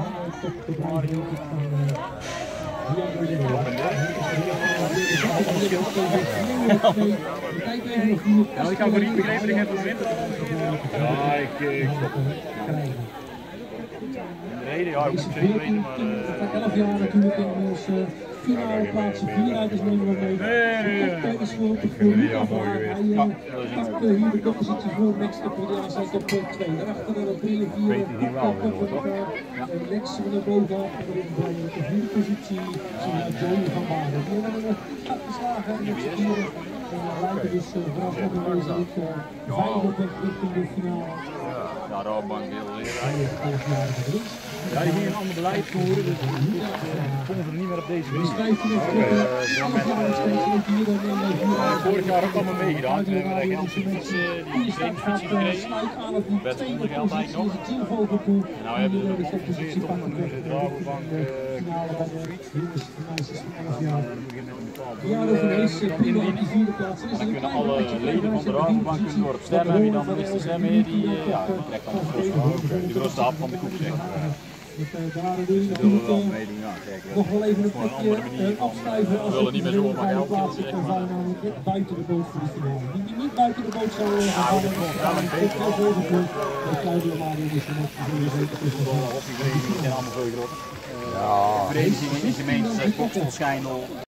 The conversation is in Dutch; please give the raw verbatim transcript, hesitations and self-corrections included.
Ja, ik heb niet begrepen dat je het wint. Ja, ik... ik de reden, ja, ik moet het zeker weten, maar... Uh, elf jaar natuurlijk in ons uh, finale plaatsen, vier rijders nemen we mee. Nee, nee, nee. Is voor het Florida waar hij uh, pakt uh, hier de koppositie voor Max de Podia staat op twee. Daarachter de drie en vier pakken van elkaar. Lex van de bovenaf en erin brengen op de vierde positie. Zien we Johnny van Baden. Die hebben we uitgeslagen met z'n vieren. En dan lijken dus uh, vanaf nu weer zo ook veilig op weg richting de finale. Ja, Rabobank heel leerrijk. Ja, die ging een ander beleid voeren, dus ik vond hem niet meer op deze manier. Vorig jaar ook allemaal meegedaan, toen hebben we geen fiets, die trainingsfiets gekregen. Werd zonder geld eigenlijk nog. En nou hebben we het gecompenseerd om en nu is de Rabobank dan kunnen alle leden van de Rabobank erop stemmen. Wie dan de meeste stemmen heeft, die, ja, die krijgt dan de grootste hap van de koek, zeg maar. Daar willen we wel meedoen, ja, kijk. Nog wel even een plekje afschuiven. We willen niet meer zo maar geld plaatsen kan zijn, namelijk buiten de boot voor de finale. Die die niet buiten de boot zou gaan, dan is het wel volgend. De Claudio Mario is er nog zeker tussen. Die zijn allemaal veel groter. Ja. Verenigingen in de gemeente, Kopsel, Schijndel.